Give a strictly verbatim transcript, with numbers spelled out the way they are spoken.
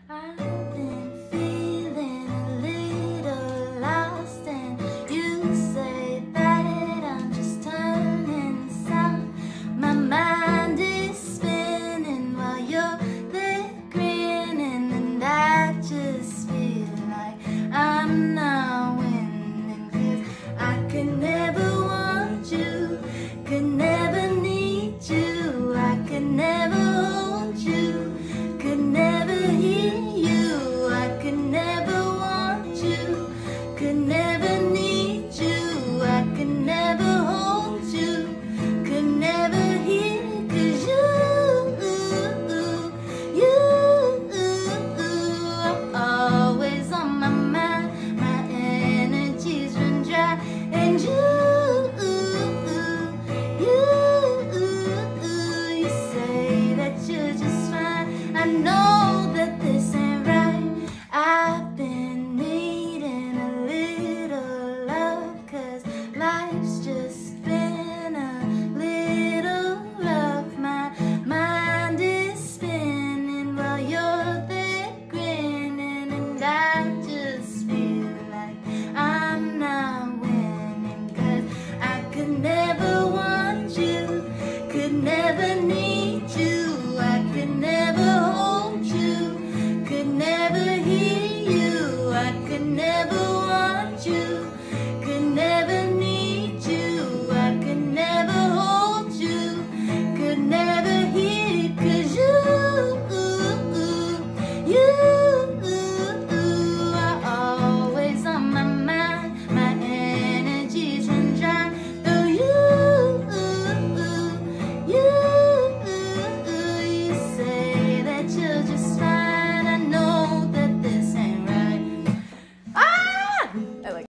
I've been feeling a little lost, and you say that I'm just turning south. My mind is spinning while you're there grinning, and I just feel like I'm not winning, 'cause I could never want you, could never need you, I could never hold you, could never hear you, I could never want you, could never need you, I could never hold you, could never hear, 'cause you, you are always on my mind, my energies run dry, and you, you, you say that you're just fine. I know that this ain't right. I've been needing a little love, 'cause life's just been a little rough. My mind is spinning while you're there grinning, and I just feel like I'm not winning, 'cause I could never want you, could never need